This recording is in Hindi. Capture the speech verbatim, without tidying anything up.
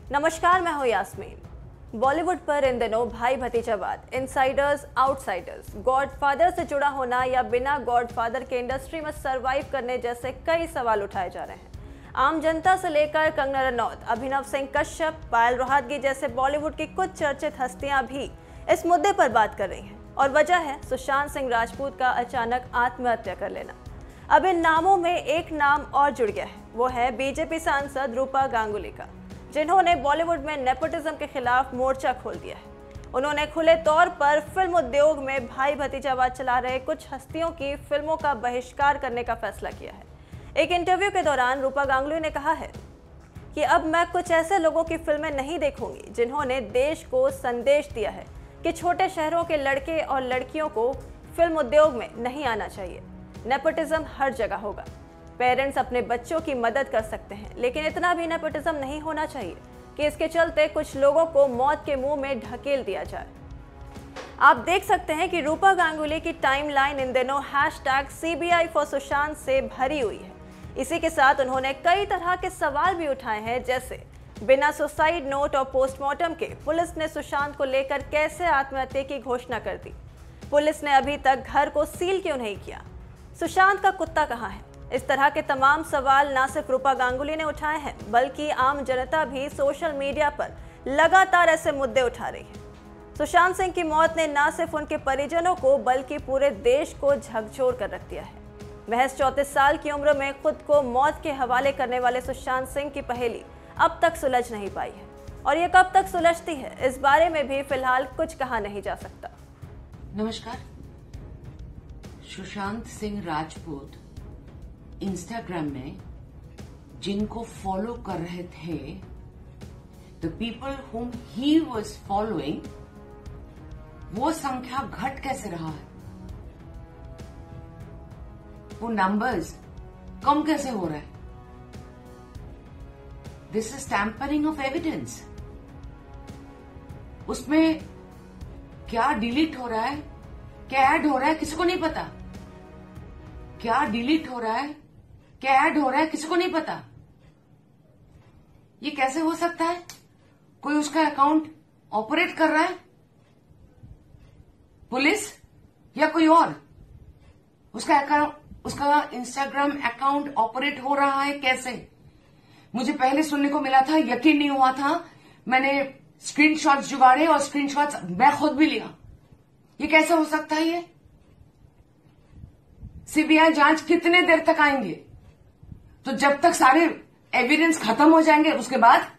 नमस्कार, मैं हूं यास्मीन। बॉलीवुड पर इन दिनों भाई भतीजावाद, इनसाइडर्स, आउटसाइडर्स, गॉडफादर से जुड़ा होना या बिना गॉडफादर के इंडस्ट्री में सरवाइव करने जैसे कई सवाल उठाए जा रहे हैं। आम जनता से लेकर कंगना रनौत, अभिनव सिंह कश्यप, पायल रोहतगी जैसे बॉलीवुड की कुछ चर्चित हस्तियां भी इस मुद्दे पर बात कर रही हैं और वजह है सुशांत सिंह राजपूत का अचानक आत्महत्या कर लेना। अब इन नामों में एक नाम और जुड़ गया है, वो है बीजेपी सांसद रूपा गांगुली का, जिन्होंने बॉलीवुड में नेपोटिज्म के खिलाफ मोर्चा खोल दिया है। उन्होंने खुले तौर पर फिल्म उद्योग में भाई भतीजावाद चला रहे कुछ हस्तियों की फिल्मों का बहिष्कार करने का फैसला किया है। एक इंटरव्यू के दौरान रूपा गांगुली ने कहा है कि अब मैं कुछ ऐसे लोगों की फिल्में नहीं देखूंगी जिन्होंने देश को संदेश दिया है कि छोटे शहरों के लड़के और लड़कियों को फिल्म उद्योग में नहीं आना चाहिए। नेपोटिज्म हर जगह होगा। पेरेंट्स अपने बच्चों की मदद कर सकते हैं, लेकिन इतना भी नेपोटिज्म नहीं होना चाहिए कि इसके चलते कुछ लोगों को मौत के मुंह में ढकेल दिया जाए। आप देख सकते हैं कि रूपा गांगुली की टाइमलाइन इन दिनों हैशटैग सीबीआई फॉर सुशांत से भरी हुई है। इसी के साथ उन्होंने कई तरह के सवाल भी उठाए हैं, जैसे बिना सुसाइड नोट और पोस्टमार्टम के पुलिस ने सुशांत को लेकर कैसे आत्महत्या की घोषणा कर दी? पुलिस ने अभी तक घर को सील क्यों नहीं किया? सुशांत का कुत्ता कहाँ है? इस तरह के तमाम सवाल न सिर्फ रूपा गांगुली ने उठाए हैं, बल्कि आम जनता भी सोशल मीडिया पर लगातार ऐसे मुद्दे उठा रही है। सुशांत सिंह की मौत ने न सिर्फ उनके परिजनों को बल्कि पूरे देश को झकझोर कर रख दिया है। महज चौंतीस साल की उम्र में खुद को मौत के हवाले करने वाले सुशांत सिंह की पहेली अब तक सुलझ नहीं पाई है, और ये कब तक सुलझती है, इस बारे में भी फिलहाल कुछ कहा नहीं जा सकता। नमस्कार। सुशांत सिंह राजपूत इंस्टाग्राम में जिनको फॉलो कर रहे थे, the people whom he was following, वो संख्या घट कैसे रहा है? वो नंबर्स कम कैसे हो रहा है? This is tampering of evidence. उसमें क्या डिलीट हो रहा है, क्या ऐड हो रहा है, किसी को नहीं पता। क्या डिलीट हो रहा है, क्या ऐड हो रहा है, किसी को नहीं पता। ये कैसे हो सकता है? कोई उसका अकाउंट ऑपरेट कर रहा है, पुलिस या कोई और? उसका अकाउंट, उसका इंस्टाग्राम अकाउंट ऑपरेट हो रहा है कैसे? मुझे पहले सुनने को मिला था, यकीन नहीं हुआ था। मैंने स्क्रीनशॉट्स जुगाड़े और स्क्रीनशॉट्स मैं खुद भी लिया। ये कैसे हो सकता है? ये सीबीआई जांच कितने देर तक आएंगे? तो जब तक सारे एविडेंस खत्म हो जाएंगे उसके बाद